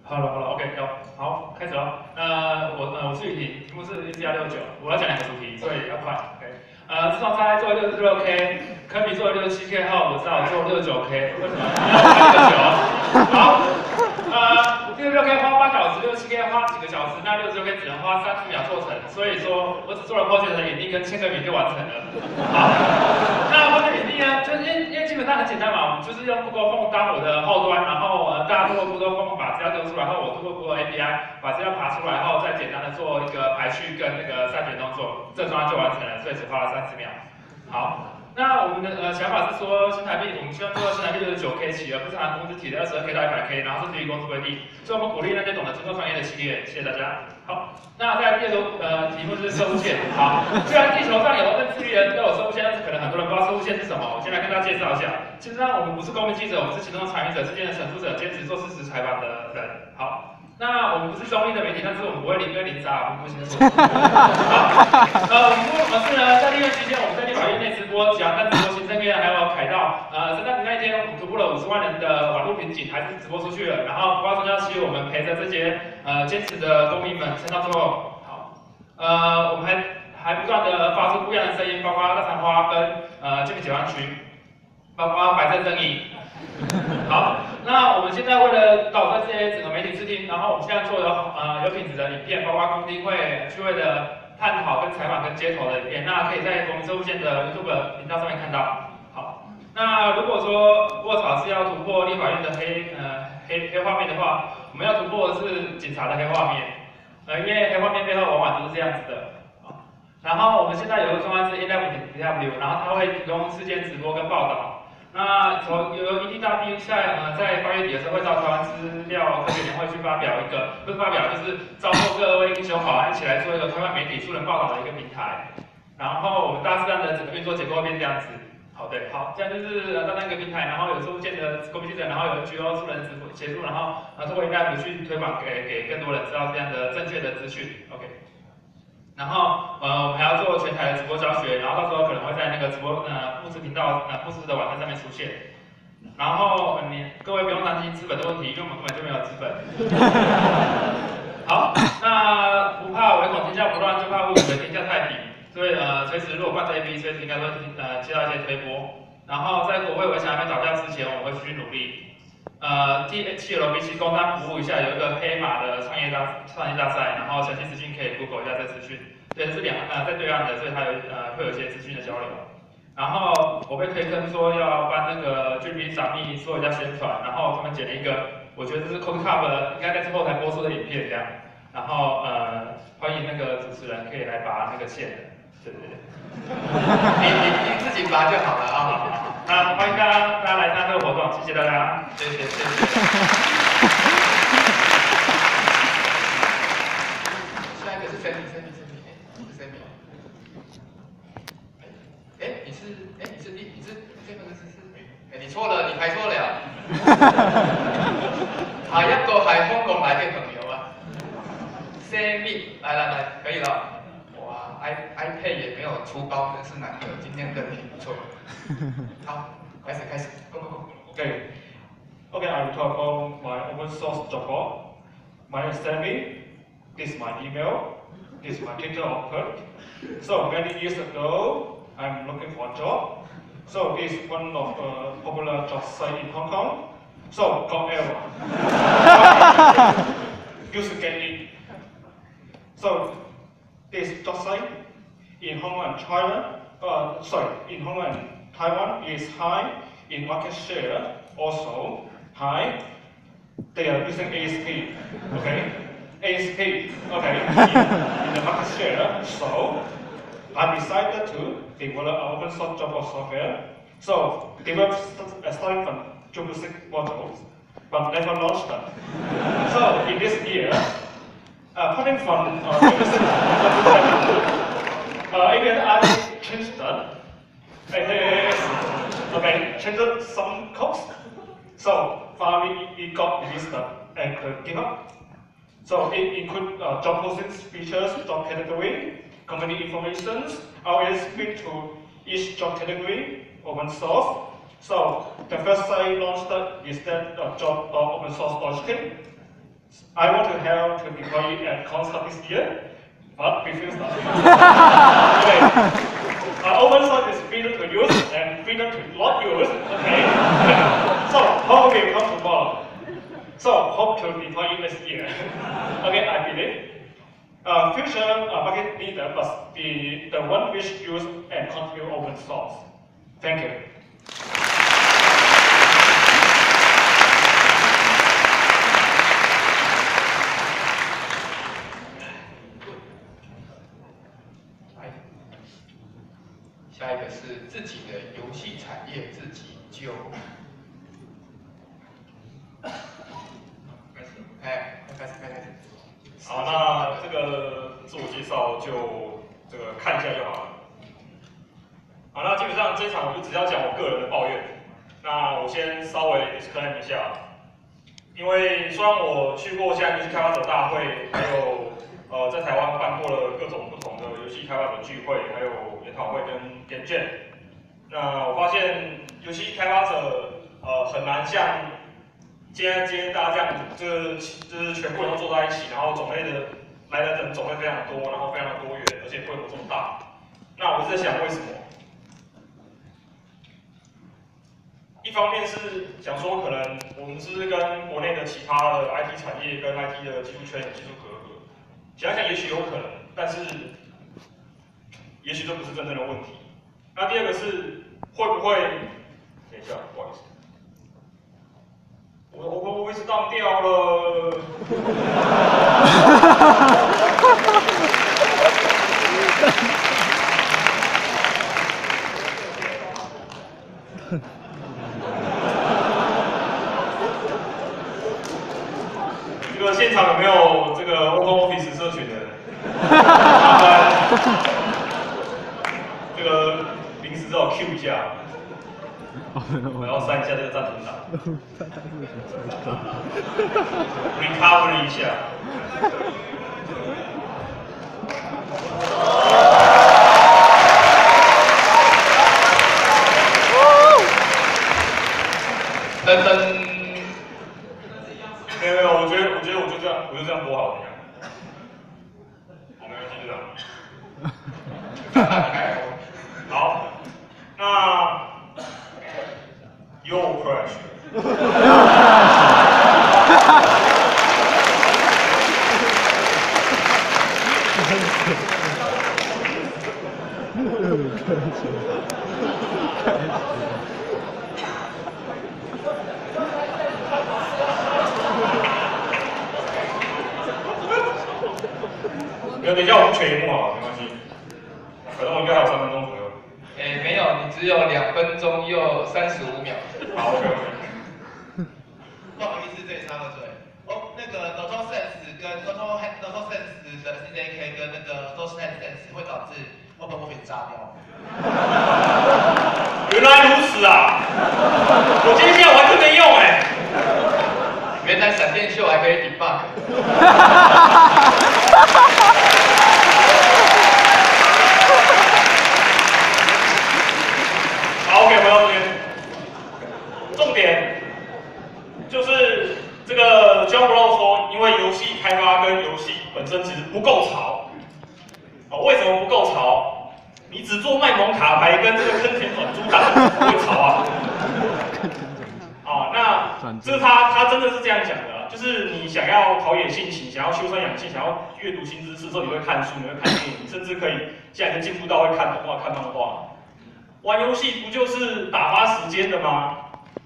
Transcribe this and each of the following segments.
好了好了，OK，好，开始了。我是雨婷，题目是1+69，我要讲2个主题，所以要快。OK，自从他做66K，科比做67K 后，我只好做69K，为什么？69。好，66K 花8小时，67K 花几个小时，那66K 只能花30秒做成，所以说我只做了 project 的眼镜跟千个米就完成了。好，那 project 眼镜呢，就是因为基本上很简单嘛，我们就是用 Google Form 当我的后端，然后大家通过 Google Form 把资料丢出来后，我通过 Google API 把资料爬出来后，再简单的做一个排序跟那个筛选动作，这专案就完成了，所以只花了30秒。好。那我们的想法是说，新台币我们希望做到新台币69K 起，而不是按公司提的22K 到100K，然后甚至于公司规定，所以我们鼓励那些懂得经过专业的企业。谢谢大家。好，那在第二个题目就是射物线。好，虽然地球上有认知人都有射物线，但是可能很多人不知道射物线是什么。我先来跟大家介绍一下。其实上我们不是公民记者，我们是其中的参与者之间的陈述者，坚持做事实采访的人。好。那我们不是中立的媒体，但是我们不会零对零杀，不清楚。好，我们做什么事呢？在立院期间，我们在立法院内直播，讲但直播行政院还有凯道。圣诞节那一天，我们突破了50万人的网络瓶颈，还是直播出去了。然后，花中央期，我们陪着这些坚持的公民们撑到最后。好，我们还不断的发出不一样的声音，包括大肠花跟健美解放区，包括白色正义。好，那我们现在为了导致这些整个媒体视听，然后我们现在做有品质的影片，包括公听会、趣味的探讨跟采访跟街头的影片，那可以在国民生物线的 YouTube 频道上面看到。好，那如果说卧槽是要突破立法院的黑画面的话，我们要突破的是警察的黑画面，因为黑画面背后往往都是这样子的。然后我们现在有个专案是 AW， 然后它会提供事件直播跟报道。那由ED大 B 在8月底的时候会到台湾资料科学年会去发表一个，不是发表，就是招募各位英雄好汉一起来做一个台湾媒体素人报道的一个平台。然后我们大致上的整个运作结构会变这样子。好，对，好，这样就是单单一个平台，然后有收件的公民记者，然后有 NGO 素人协助，然后通过 APP 去推广给更多人知道这样的正确的资讯。OK。然后我们还要做全台的直播教学，然后到时候可能会在那个直播富士频道富士的网站上面出现。然后各位不用担心资本的问题，因为我们根本就没有资本。好，那不怕唯恐天下不乱，就怕物以为天下太平。所以随时如果挂着 AP， 随时应该会接到一些推播。然后在国会围墙还没倒架之前，我们会继续努力。THLBC 工商服务一下，有一个黑马的创业大赛，然后详细资讯可以 Google 一下这资讯。对，是在对岸的，所以它会有一些资讯的交流。然后我被推坑说要帮那个俊斌傻密做一下宣传，然后他们剪了一个，我觉得这是 Cold Cup 应该在之后才播出的影片这样。然后欢迎那个主持人可以来拔那个线的，对。 你自己拔就好了啊。 好，那欢迎大家来参加这个活动，谢谢大家，谢谢。 下一个是 Sammy。你錯了，你排錯了。下一個係香港來嘅朋友啊 ，Sammy， 來，可以了。哇 ，iPad 也沒有出包，真是難得，今天人品不錯。好，開始 ，Go。 Okay, I will talk about my open source job board. My name is Sammy. This is my email. This is my Twitter account. So many years ago, I'm looking for a job. So this is one of the popular job sites in Hong Kong. So got error. User get it. So this job site in Hong Kong and China, in Hong Kong and Taiwan is high in market share. Also high. They are using ASP. Okay, ASP. Okay, in the market share. So I decided to develop an open source job software. So develop starting from Drupal 6 modules, but never launched them. So in this year, coming from Drupal 6 even I changed that. Okay, changed some codes. So finally it got released and could give up. So it includes job posting features, job category, company information, RSP to each job category, open source. So the first site launched is that job.opensource.html. I want to help to deploy at concert this year, but before starting. Open source is freedom to use and freedom to not use. Okay. So how will come tomorrow? So hope to deploy it this year. Okay, I believe. Future market leader must be the one which use and contribute open source. Thank you. 下一个是自己的游戏产业自己救。开始。 好，那这个自我介绍就看一下就好了。好，那基本上这一场我就只要讲我个人的抱怨。那我先稍微 explain 一下，因为虽然我去过现在游戏开发者大会，还有在台湾办过了各种不同的游戏开发者聚会，还有研讨会跟Game Jam。那我发现游戏开发者很难像今天大家这样，就是全部人都坐在一起，然后种类的来的人种类非常多，然后非常的多元，而且规模这么大。那我是在想为什么？一方面是想说，可能我们是跟国内的其他的 IT 产业跟 IT 的技术圈有技术隔阂，想想也许有可能，但是也许这不是真正的问题。那第二个是会不会？等一下，不好意思，我位置当掉了。这个现场有没有这个 Open Office 社群的人？麻烦这个临时让我 Q 一下，我要删一下这个暂停档 ，recover 一下。 噔噔。 没有，我觉得我就这样播好了，好，没关系，就这样。好，那 Yo Crash。没有，等一下我们全荧幕好了，没关系。反正我应该还有3分钟左右。 没有，你只有2分钟又35秒。 好 ，OK。 不好意思，这里插个嘴。哦，那个 Noto Sense 跟 Noto Sense 的 CJK 跟那个 Noto Sense 会导致 Open Office 炸掉。 原来如此啊！我今天下午还特别用原来闪电秀还可以 debug。 好 ，OK， 回到这边。重点就是这个 John Blow 说，因为游戏开发跟游戏本身其实不够潮。为什么不够潮？你只做卖萌卡牌跟这个坑钱转租档不会潮啊。那这是他真的是这样讲的啊，就是你想要陶冶性情，想要修身养性，想要阅读新知识之后，你会看书，你会看电影，甚至可以现在已经进步到会看动画、看漫画。玩游戏不就是打发时间的吗？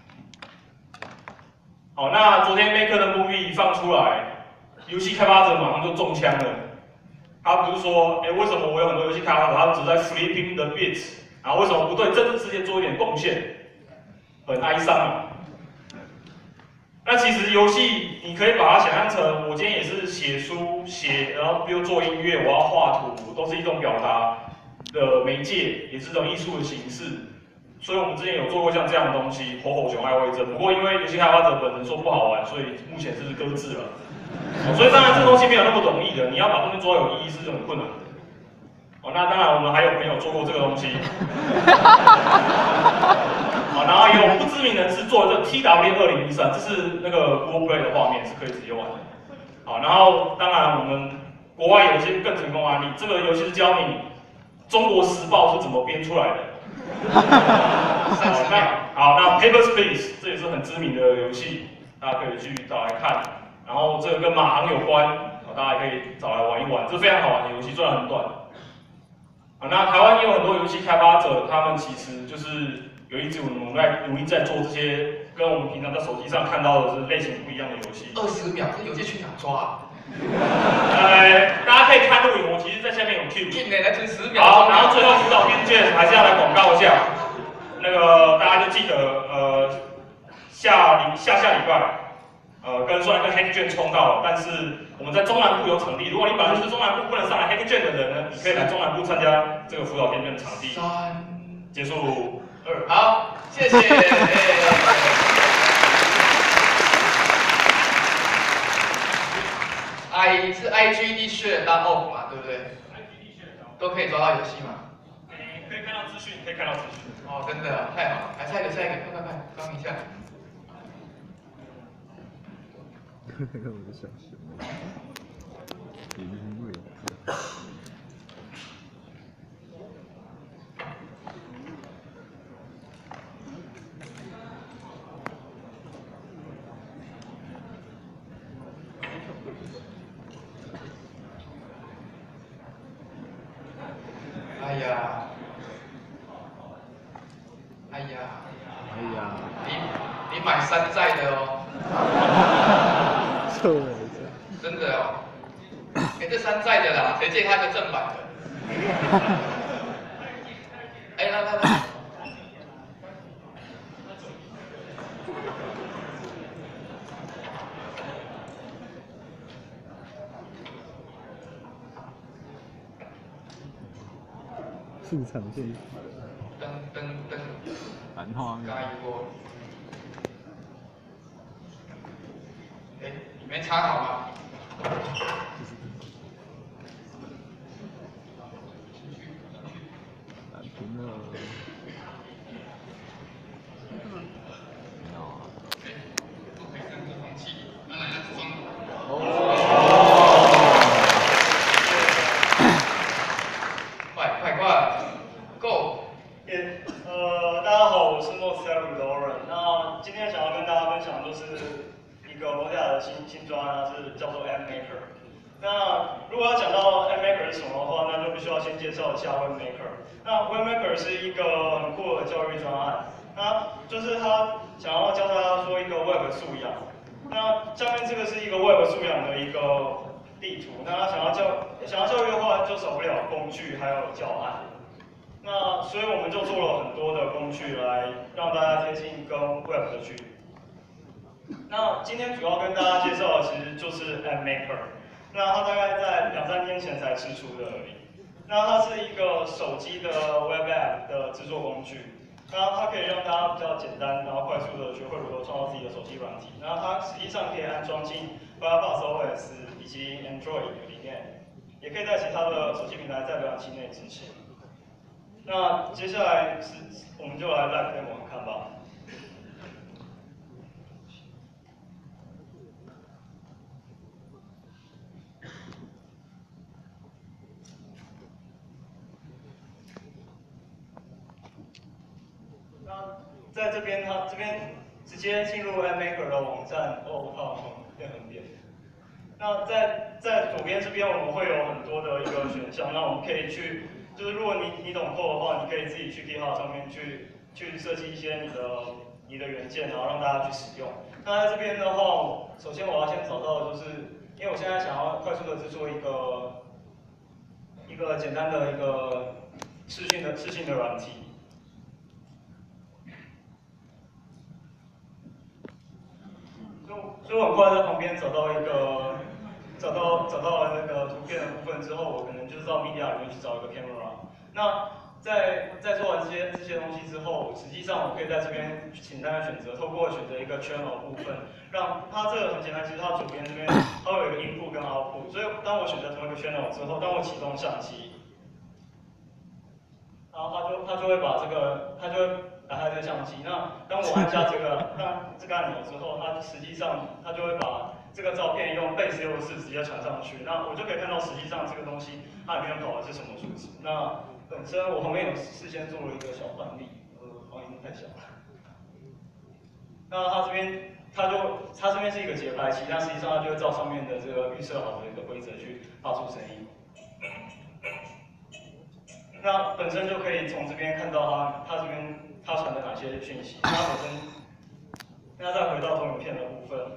好，那昨天 Maker 的 movie 放出来，游戏开发者马上就中枪了。他不是说，为什么我有很多游戏开发者，他只在 flipping the bits， 然后为什么不对政治世界做一点贡献？很哀伤啊。那其实游戏你可以把它想象成，我今天也是写书然后比如做音乐，我要画图，都是一种表达的媒介，也是一种艺术的形式。所以我们之前有做过像这样的东西，吼吼熊爱味增。不过因为游戏开发者本人说不好玩，所以目前是搁置了。所以当然这东西没有那么容易的，你要把东西做到有意义是很困难的。那当然我们还有朋友做过这个东西。然后也有不知名人士做的这 TW2013，这是那个 Google Play 的画面，是可以直接玩的。 好，然后当然我们国外有一些更成功案例，这个游戏是教你中国时报是怎么编出来的。那 Papers Please 这也是很知名的游戏，大家可以去找来看。然后这个跟马航有关，大家可以找来玩一玩，这非常好玩的游戏，虽然很短。那台湾也有很多游戏开发者，他们其实就是有一直努力在做这些跟我们平常在手机上看到的是类型不一样的游戏。 20秒，这游戏去哪抓啊？ 大家可以看录影，我其实在下面有 Q。 进来存10秒。 好，然后最后辅导编卷还是要来广告一下，那个大家就记得下礼拜。虽然跟 Hack 卷冲到了，但是我们在中南部有场地。如果你本来就是中南部不能上来 Hack 卷的人呢，你可以来中南部参加这个辅导编卷的场地。结束2。 好，谢谢。是 IGD share 当 off 嘛，对不对 ？IGD share 都可以抓到游戏吗？ 可以看到资讯，可以看到资讯。 哦，真的太好了！来下一个，快，刚一下。 我的小熊，因为。 你买山寨的哦。真的哦。这山寨的啦，谁借他个正版的？来。 副厂这一噔， 繁花加一波。里面插好吗？ 打平了。 快 ，Go！ 大家好，我是 Mossberg Lauren。那今天想要跟大家分享的就是一个 Mozilla 的新专案，是叫做 App Maker。那如果要讲到 App Maker 是什么的话，那就必须要先介绍一下 Web Maker。那 Web Maker 是一个很酷的教育专案，那就是他想要教大家说一个 Web 素养。那下面这个是一个 Web 素养的一个地图，那他想要教育的话，就少不了工具还有教案。那所以我们就做了很多的工具来让大家贴近跟 Web 的距离。那今天主要跟大家介绍的其实就是 App Maker。那它大概在2-3天前才试出的而已。那它是一个手机的 Web App 的制作工具。那它可以让大家比较简单，然后快速的学会如何创造自己的手机软体。那它实际上可以安装进 Firefox OS 以及 Android 里面，也可以在其他的手机平台在浏览器内执行。那接下来我们就来 live demo 看吧。那在这边，它这边直接进入 App Maker 的网站，变很扁。那在左边这边，我们会有很多的一个选项，那我们可以去。就是如果你懂 code 的话，你可以自己去 GitHub 上面去设计一些你的元件，然后让大家去使用。那在这边的话，首先我要先找到的就是，因为我现在想要快速的制作一个简单的一个视讯的软体。所以我很快在旁边找到了那个图片的部分之后，我可能就是到 Media 里面去找一个 Camera。那在做完这些东西之后，实际上我可以在这边简单的选择，透过选择一个 Channel 部分，让它这个很简单，其实它左边这边它会有一个 Input 跟 Output， 所以当我选择同一个 Channel 之后，当我启动相机，然后它就会把它就会打开这个相机。那当我按下这个按钮之后，它实际上它就会把这个照片用 Base64直接传上去，那我就可以看到实际上这个东西它里面跑的是什么数值。那本身我旁边有事先做了一个小范例，放映太小了。那它这边是一个节拍器，但实际上它就会照上面的这个预设好的一个规则去发出声音。那本身就可以从这边看到它这边它传的哪些讯息。那本身，那再回到投影片的部分。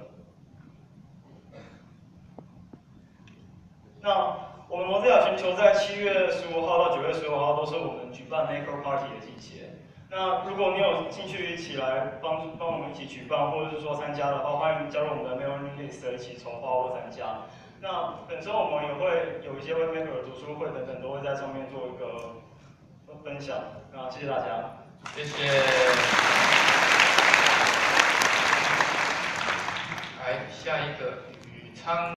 那我们Mozilla全球在7月15号到9月15号都是我们举办 Maker Party 的季节。那如果你有兴趣一起来帮我们一起举办，或者是说参加的话，欢迎加入我们的 Mailing List 一起筹划或参加。那本身我们也会有一些 Webmaker 读书会等等，都会在上面做一个分享。那谢谢大家， 谢谢。来下一个宇昌。